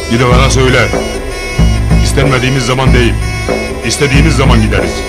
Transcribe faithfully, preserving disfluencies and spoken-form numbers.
Gidip ana söyle. İstenmediğimiz zaman değil, istediğimiz zaman gideriz.